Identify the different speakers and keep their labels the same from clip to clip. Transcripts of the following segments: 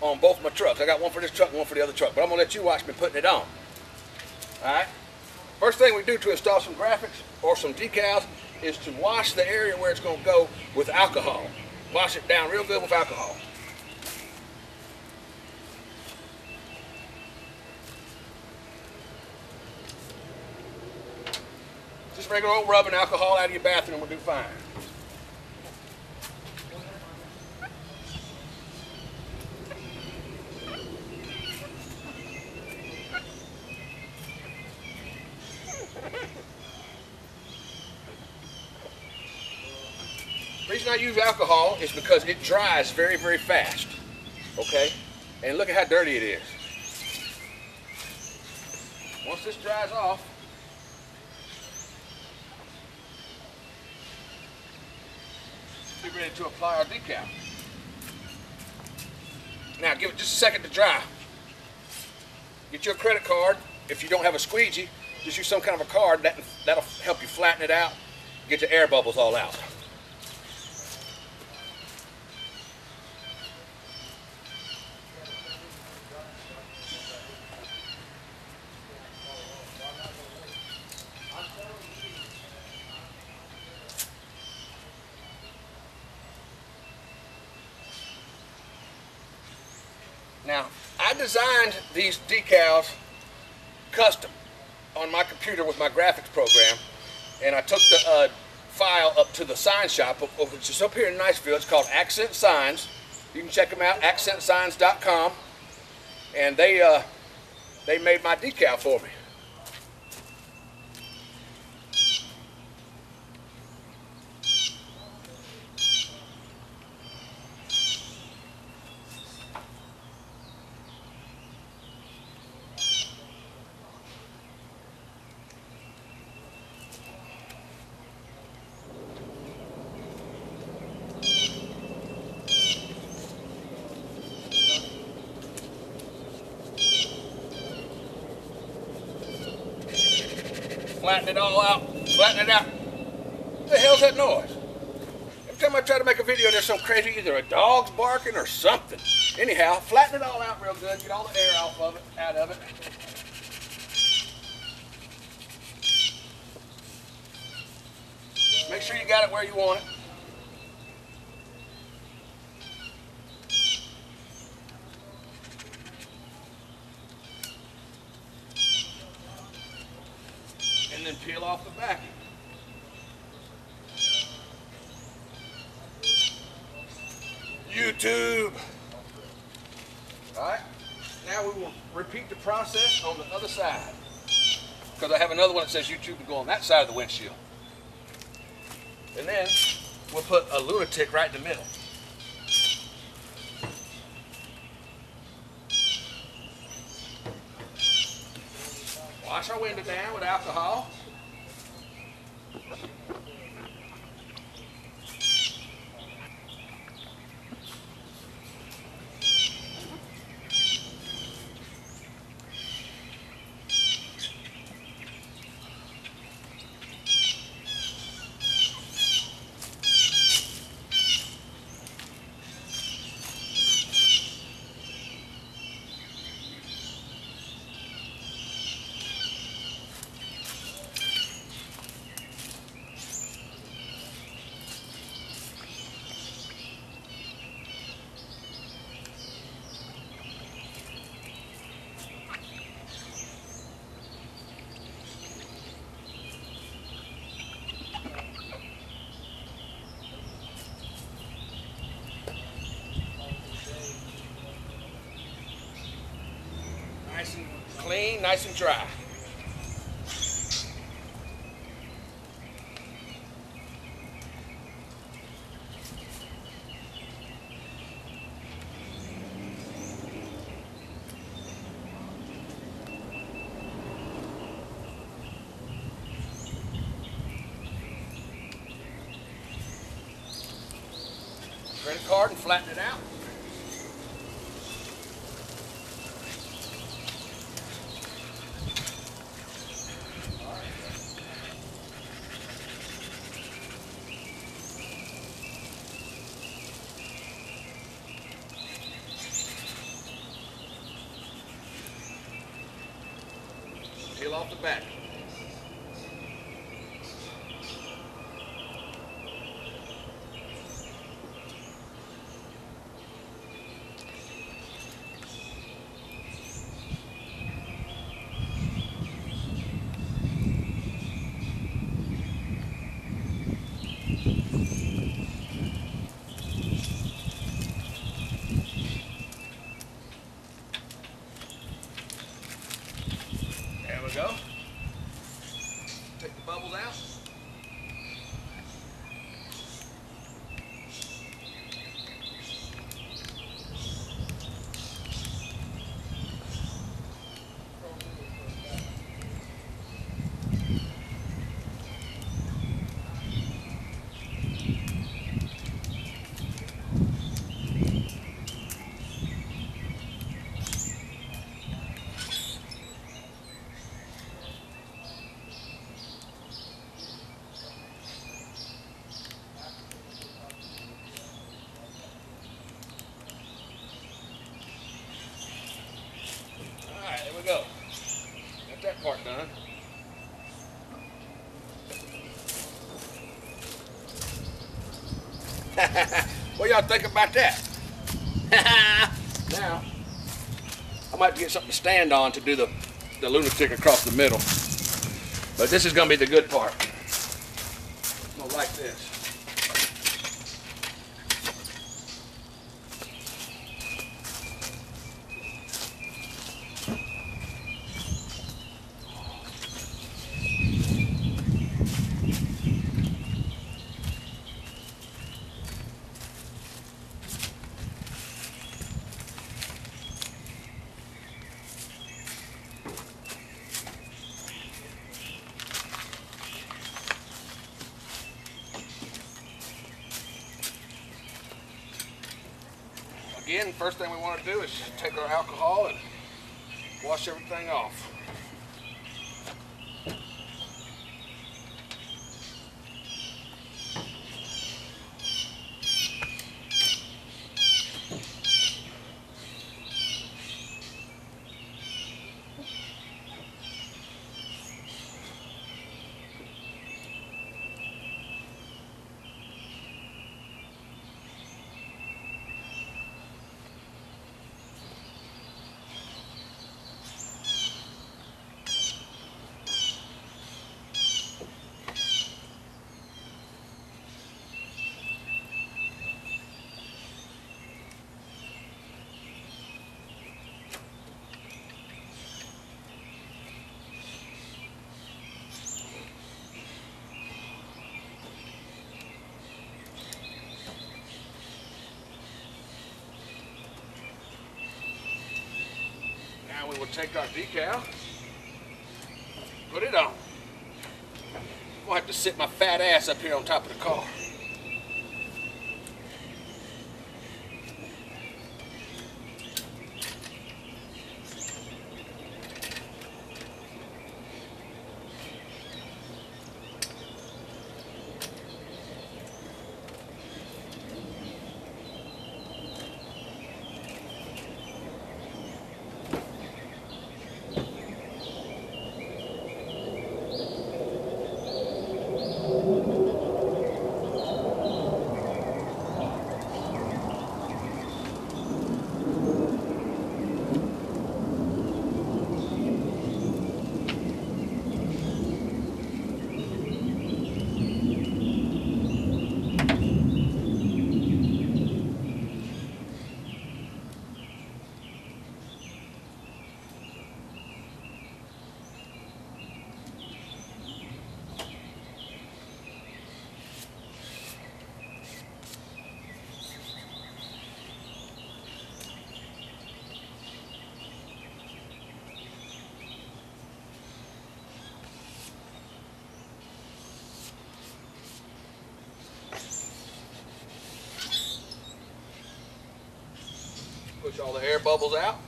Speaker 1: on both my trucks. I got one for this truck and one for the other truck, but I'm gonna let you watch me putting it on. All right. First thing we do to install some graphics or some decals is to wash the area where it's gonna go with alcohol. Wash it down real good with alcohol. Just regular old rubbing alcohol out of your bathroom will do fine. The reason I use alcohol is because it dries very, very fast. Okay? And look at how dirty it is. Once this dries off, we're ready to apply our decal. Now give it just a second to dry. Get your credit card. If you don't have a squeegee, just use some kind of a card. That'll help you flatten it out, get the air bubbles all out. Now, I designed these decals custom on my computer with my graphics program, and I took the file up to the sign shop, which is up here in Niceville. It's called Accent Signs. You can check them out, accentsigns.com, and they made my decal for me. Flatten it all out. Flatten it out. What the hell's that noise? Every time I try to make a video, there's some crazy, either a dog's barking or something. Anyhow, flatten it all out real good. Get all the air out of it. Make sure you got it where you want it. And then peel off the backing. YouTube. Alright, now we will repeat the process on the other side. Because I have another one that says YouTube to go on that side of the windshield. And then we'll put a lunatic right in the middle. Wash our window down with alcohol. Nice and clean, nice and dry. Credit card and flatten it out. Peel off the back. There we go. Take the bubbles out. There we go. Got that part done. What y'all think about that? Now, I might get something to stand on to do the lunatic across the middle. But this is going to be the good part. I'm going to like this. Again, first thing we want to do is take our alcohol and wash everything off. Now we will take our decal, put it on. I'm gonna have to sit my fat ass up here on top of the car. Push all the air bubbles out.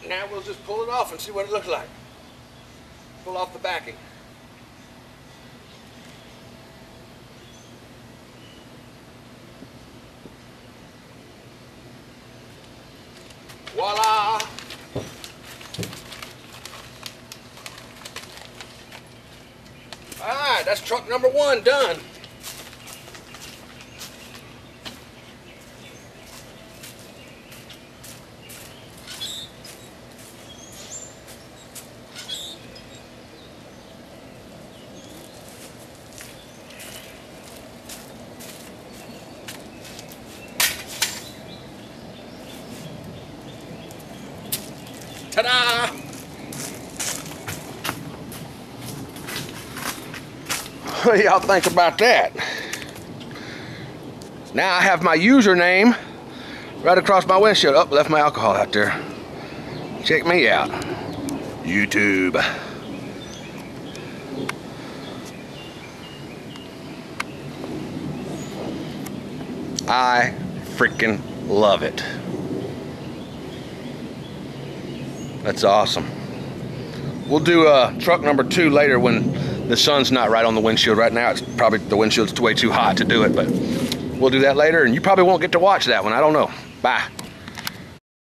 Speaker 1: Now we'll just pull it off and see what it looks like. Pull off the backing. Voila! Alright, that's truck number 1 done. Ta-da! What do y'all think about that? Now I have my username right across my windshield. Oh, left my alcohol out there. Check me out. YouTube. I freaking love it. That's awesome. We'll do truck number 2 later when the sun's not right on the windshield. Right now, it's probably the windshield's way too hot to do it, but we'll do that later, and you probably won't get to watch that one. I don't know. Bye.